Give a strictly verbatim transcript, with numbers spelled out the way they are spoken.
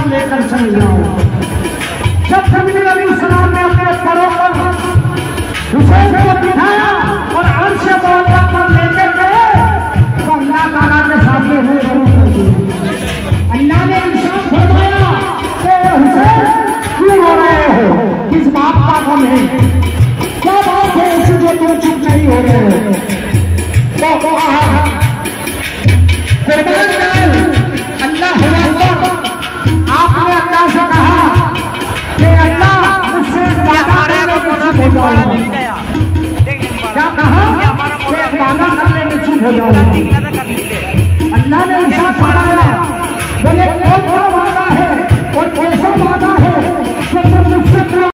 पर लेकर चल जाओ। जब नबी अलैहिस्सलाम ने अपने परों पर हुसैन को बिठाया और अर्श मौला पर लेकर गए तो अल्लाह ताला के सामने हुए अल्लाह ने इरशाद फरमाया कि हुसैन क्यों रो रहे हो, किस बात का गम है, क्या बात है इसलिए तुम चुप नहीं हो रहे हो। तो कहा कुर्बान जाए अल्लाह अकबर। आपने अल्लाह से कहा कि अल्लाह मुझसे ज्यादा